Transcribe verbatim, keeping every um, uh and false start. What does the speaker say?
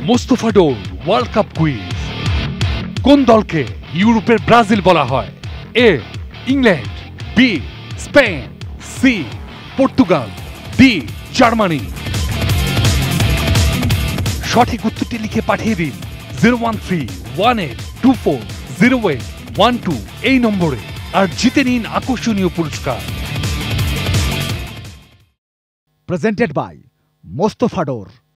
Mostafa door World Cup quiz. কোন দলকে ইউরোপের ব্রাজিল বলা হয়? A England, B Spain, C Portugal, D Germany. সঠিক উত্তরটি লিখে পাঠিয়ে দিন zero one three one eight two four zero eight one two এই নম্বরে আর জিতে নিন আকর্ষণীয় পুরস্কার। Presented by Mostafa door.